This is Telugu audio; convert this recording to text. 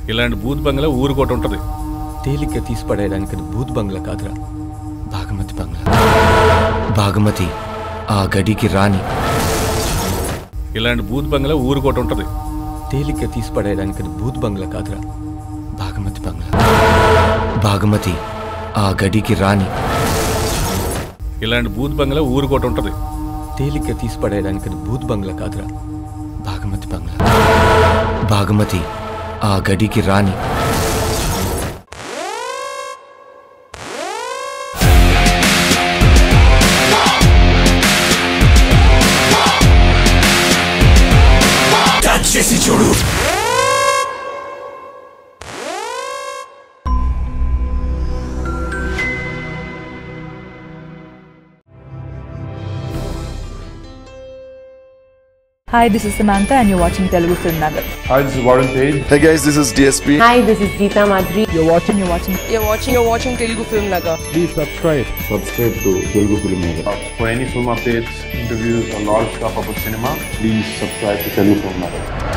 ఇలాంటి బూత్ బంగ్లా ఊరుకోటి ఉంటుంది. తేలిగ్గా తీసి పడేయడానికి అది బూత్ బంగ్లా కాదురా, భాగమతి బంగ్లా. భాగమతి ఆ గడికి రాణి. ఇలాంటి బూత్ బంగ్లా ఊరుకోటి ఉంటుంది. తేలిగ్గా తీసి పడేయడానికి అది బూత్ బంగ్లా కాదురా, భాగమతి బంగ్లా. భాగమతి ఆ గడికి రాణి. ఇలాంటి బూత్ బంగ్లా ఊరుకోటి ఉంటుంది. తేలిగ్గా తీసి పడేయడానికి అది బూత్ బంగ్లా కాదురా, భాగమతి బంగ్లా. భాగమతి ఆ గడికి రాణి. చేసి చూడు. Hi, this is Samantha and you're watching Telugu Film Nagar. Hi, this is Warren Page. Hey guys, this is DSP. Hi, this is Geeta Madhuri. You're watching Telugu Film Nagar. Please subscribe to Telugu Film Nagar. For any film updates, interviews, or lot of stuff about cinema, please subscribe to Telugu Film Nagar.